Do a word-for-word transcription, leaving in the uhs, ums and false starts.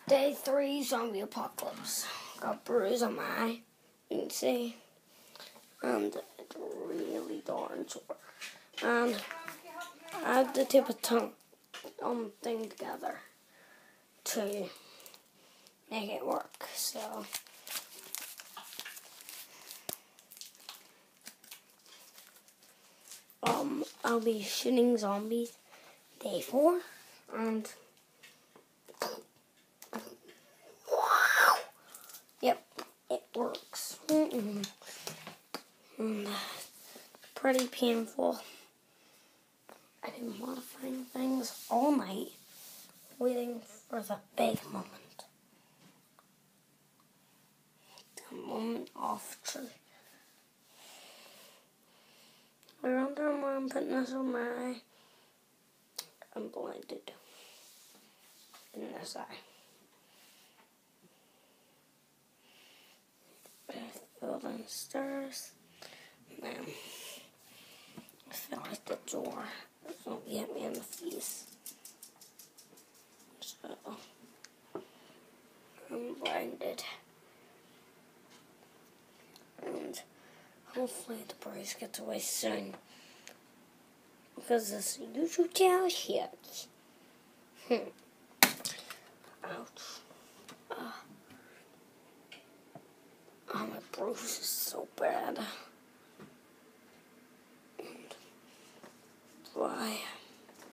Day three, zombie apocalypse. Got a bruise on my eye, you can see, and it's really darn sore. And I had to tape a tongue um, thing together to make it work. So um, I'll be shooting zombies day four, and yep, it works. Mm-mm. And pretty painful. I've been modifying things all night, waiting for the big moment. The moment of truth. I wonder why I'm putting this on my eye. I'm blinded in this eye. I fell downstairs. Man, I fell at the door. Don't get me in the face. So I'm blinded. And hopefully the bruise gets away soon. Because this YouTube channel hits. Hmm. Ouch. Uh, oh, my bruise is so bad.